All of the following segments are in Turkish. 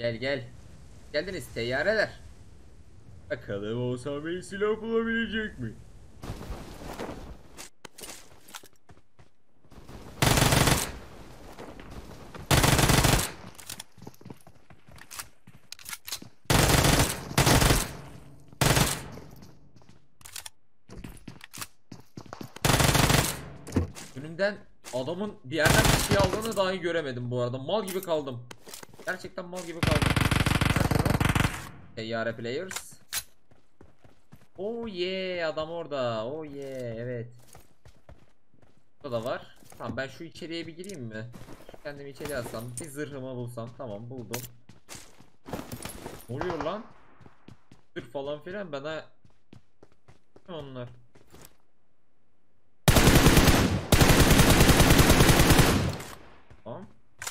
Gel gel. Geldiniz teyyareler. Bakalım Oğuzhan Bey silah bulabilecek mi? Önümden adamın bir yerden bir şey aldığını dahi göremedim bu arada. Mal gibi kaldım. Gerçekten mal gibi kaldım. Teyyare players. Oh yeah, adam orada. Oh yeah, evet. Burada da var. Tamam, ben şu içeriye bir gireyim mi? Kendimi içeri alsam, bir zırhımı bulsam. Tamam, buldum. Ne oluyor lan? Zırh falan filan bana. Onlar. Tamam.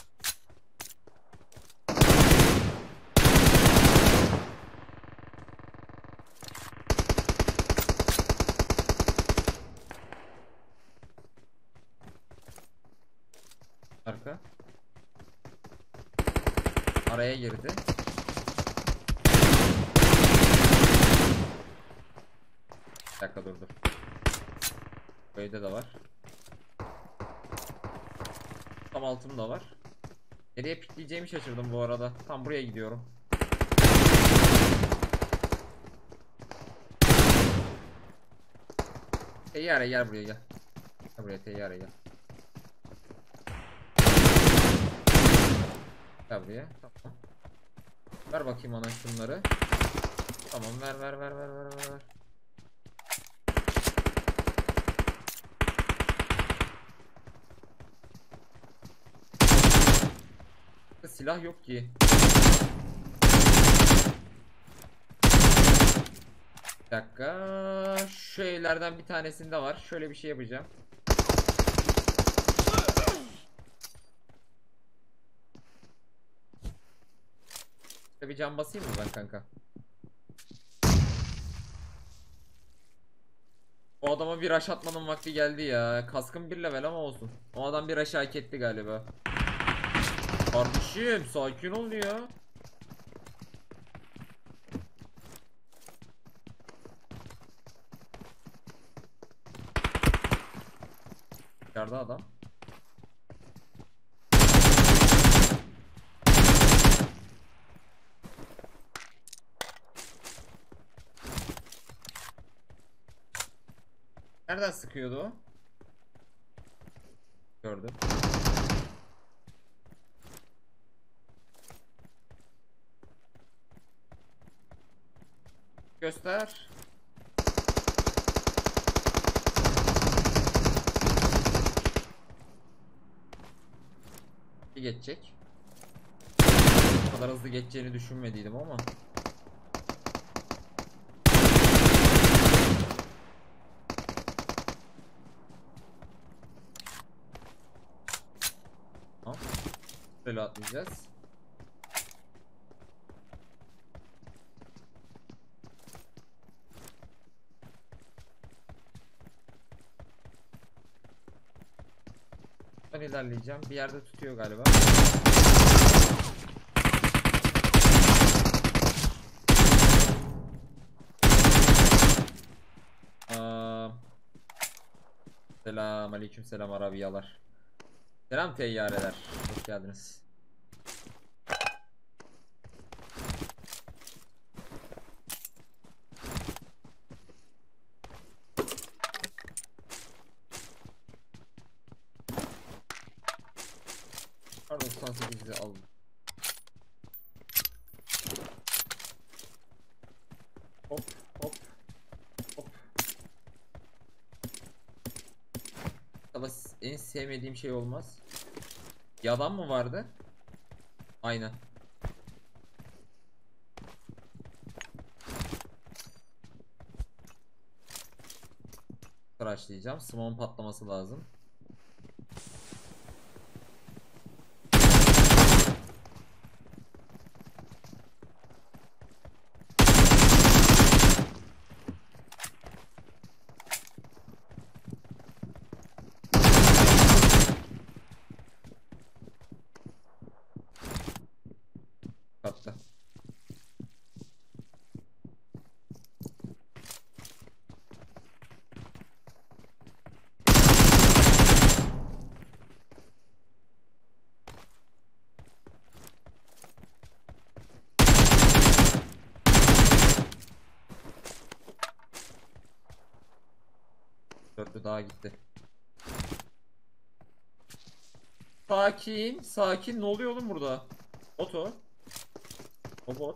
Arka. Araya girdi. Bir dakika, dur dur. Köyde de var. Tam altımda var. Nereye pikleyeceğimi şaşırdım bu arada. Tam buraya gidiyorum. Teyyare gel buraya gel. Gel buraya teyyare gel. Gel buraya. Tamam. Ver bakayım ona şunları. Tamam, ver ver ver ver ver ver. Silah yok ki. Bir dakika. Şu evlerden bir tanesinde var. Şöyle bir şey yapacağım. İşte bir cam basayım mı ben kanka? O adama bir rush atmanın vakti geldi ya. Kaskım bir level ama olsun. O adam bir rush hak etti galiba. Kardeşim sakin ol ya. Dışarıda adam. Nereden sıkıyordu o? Gördüm. Göster. Bir geçecek. Bu kadar hızlı geçeceğini düşünmediydim ama. Tamam. Böyle atlayacağız. Ben ilerleyeceğim. Bir yerde tutuyor galiba. Selam aleyküm selam Arabiyalar. Selam teyyareler. Hoş geldiniz. Pardon, 98'i aldım. Hop hop hop. Ama en sevmediğim şey olmaz. Yalan mı vardı? Aynen. Tıraşlayacağım. Smoke'un patlaması lazım. katta. Dörtlü daha gitti. Sakin, sakin. Ne oluyor oğlum burada? Oto. O bot.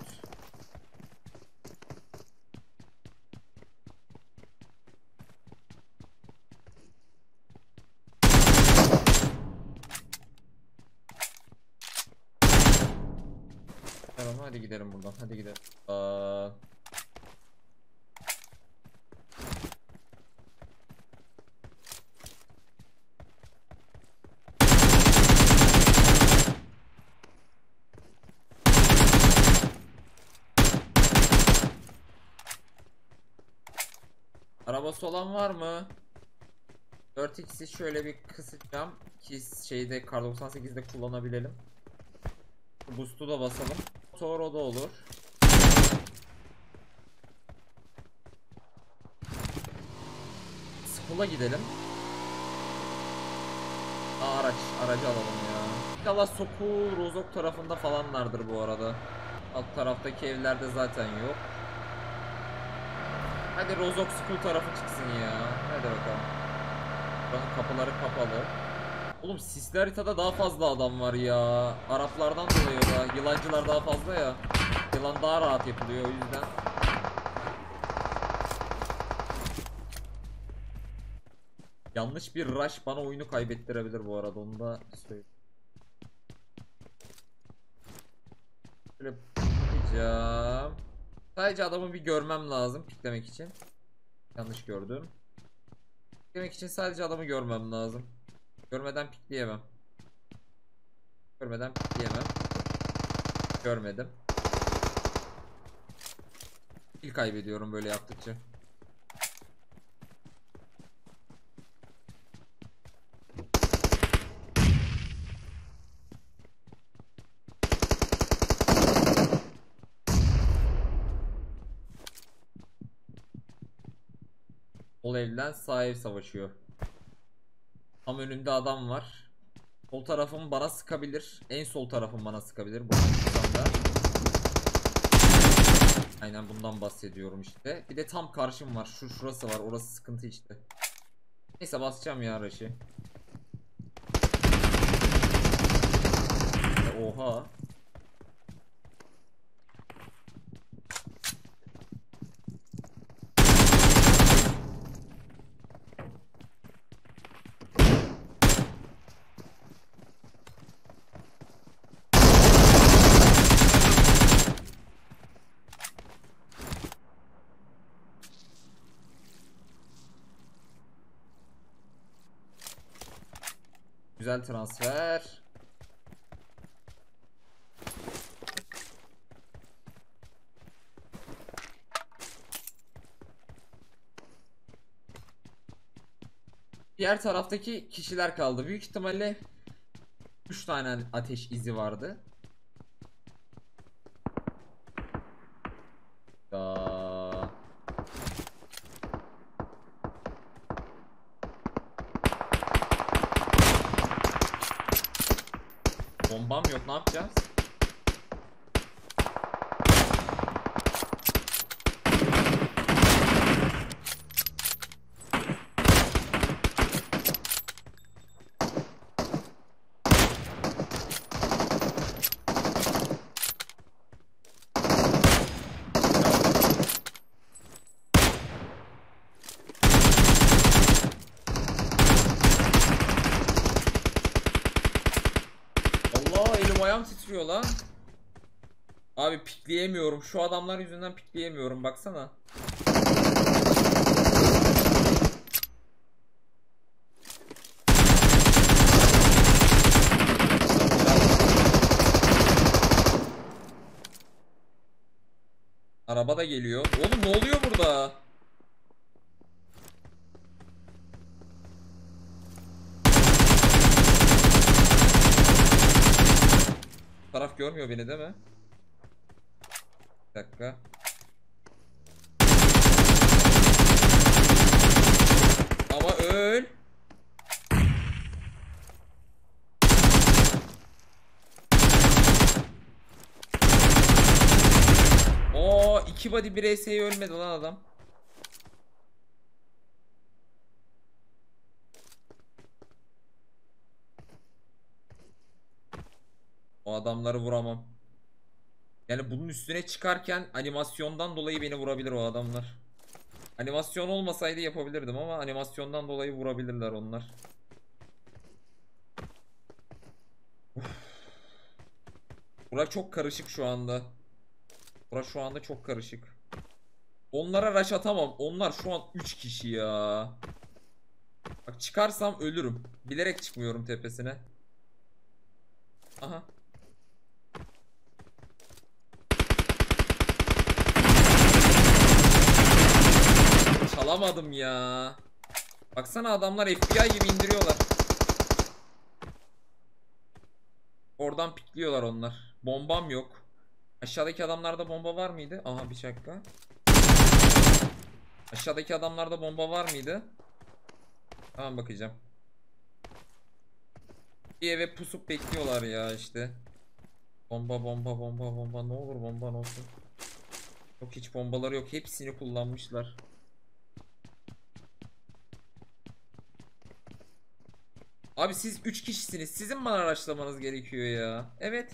Tamam hadi gidelim buradan. Hadi gidelim. Arabası olan var mı? 4x'i şöyle bir kısacağım ki şeyde Kar 98'de kullanabilelim. Boost'u da basalım. Motor o da olur. School'a gidelim. Aracı alalım ya. İnşallah Soku Rozok tarafında falanlardır bu arada. Alt taraftaki evlerde zaten yok. Hadi Rozok School tarafı çıksın ya. Hadi bakalım. Buranın kapıları kapalı. Oğlum sisli haritada daha fazla adam var ya. Araplardan dolayı da. Yılancılar daha fazla ya. Yılan daha rahat yapılıyor o yüzden. Yanlış bir rush bana oyunu kaybettirebilir bu arada, onu da söyleyeyim. Şöyle yapacağım. Sadece adamı bir görmem lazım piklemek için. Yanlış gördüm. Piklemek için sadece adamı görmem lazım. Görmeden pikleyemem. Görmeden pikleyemem. Görmedim. Kill kaybediyorum böyle yaptıkça. Sol evden sağ ev savaşıyor. Tam önünde adam var. Sol tarafım bana sıkabilir. En sol tarafım bana sıkabilir. Aynen bundan bahsediyorum işte. Bir de tam karşım var. Şurası var. Orası sıkıntı işte. Neyse basacağım ya rush'ı. Oha. Güzel transfer. Diğer taraftaki kişiler kaldı. Büyük ihtimalle 3 tane ateş izi vardı. Aa. Bombam yok, ne yapacağız? Allah, elim ayağım titriyor lan. Abi pikleyemiyorum. Şu adamlar yüzünden pikleyemiyorum. Baksana. Araba da geliyor. Oğlum ne oluyor burada? Bu taraf görmüyor beni değil mi? Bir dakika. Ama öl. Oo, 2 body 1 ES'ye ölmedi lan adam. O adamları vuramam. Yani bunun üstüne çıkarken animasyondan dolayı beni vurabilir o adamlar. Animasyon olmasaydı yapabilirdim ama animasyondan dolayı vurabilirler onlar. Bura çok karışık şu anda. Bura şu anda çok karışık. Onlara rush atamam. Onlar şu an 3 kişi ya. Bak çıkarsam ölürüm. Bilerek çıkmıyorum tepesine. Aha. Çalamadım ya. Baksana adamlar FBI gibi indiriyorlar. Oradan pikliyorlar onlar. Bombam yok. Aşağıdaki adamlarda bomba var mıydı? Aha bir dakika. Aşağıdaki adamlarda bomba var mıydı? Tamam bakacağım. Bir eve pusup bekliyorlar ya işte. Bomba bomba bomba bomba, ne olur bomba ne olsun. Yok hiç bombaları yok. Hepsini kullanmışlar. Abi siz 3 kişisiniz. Sizin bana araçlamanız gerekiyor ya. Evet.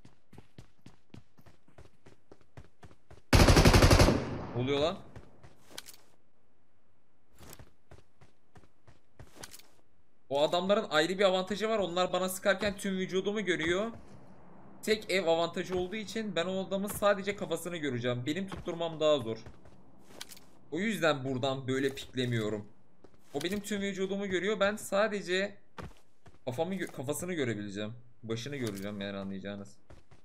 Ne oluyor lan? O adamların ayrı bir avantajı var. Onlar bana sıkarken tüm vücudumu görüyor. Tek ev avantajı olduğu için ben o adamın sadece kafasını göreceğim. Benim tutturmam daha zor. O yüzden buradan böyle piklemiyorum. O benim tüm vücudumu görüyor. Ben sadece kafasını görebileceğim. Başını göreceğim yani, anlayacağınız.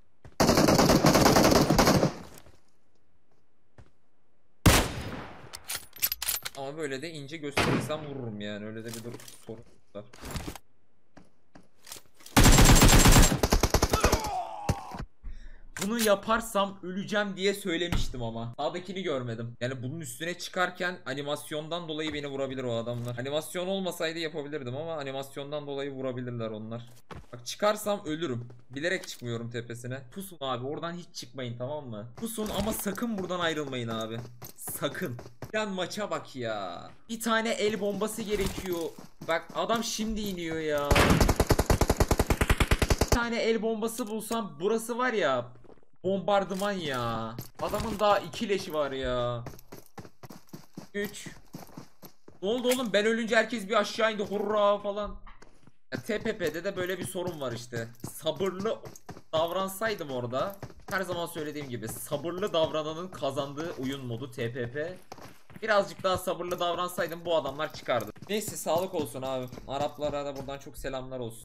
Ama böyle de ince gösterirsem vururum yani. Öyle de bir sorun var. Bunu yaparsam öleceğim diye söylemiştim ama. Sağdakini görmedim. Yani bunun üstüne çıkarken animasyondan dolayı beni vurabilir o adamlar. Animasyon olmasaydı yapabilirdim ama animasyondan dolayı vurabilirler onlar. Bak çıkarsam ölürüm. Bilerek çıkmıyorum tepesine. Pusun abi, oradan hiç çıkmayın, tamam mı? Pusun ama sakın buradan ayrılmayın abi. Sakın. Yani maça bak ya. Bir tane el bombası gerekiyor. Bak adam şimdi iniyor ya. Bir tane el bombası bulsam burası var ya. Bombardıman ya. Adamın daha 2 leşi var ya. 3. Ne oldu oğlum? Ben ölünce herkes bir aşağı indi. Hurra falan. Ya, TPP'de de böyle bir sorun var işte. Sabırlı davransaydım orada. Her zaman söylediğim gibi sabırlı davrananın kazandığı oyun modu TPP. Birazcık daha sabırlı davransaydım bu adamlar çıkardı. Neyse sağlık olsun abi. Araplara da buradan çok selamlar olsun.